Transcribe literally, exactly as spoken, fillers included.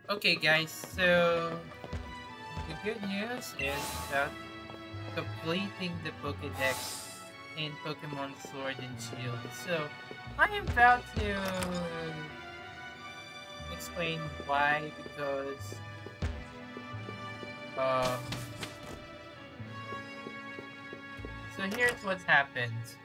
Okay, guys, so the good news is that completing the Pokedex in Pokemon Sword and Shield. So I am about to explain why, because um so here's what's happened.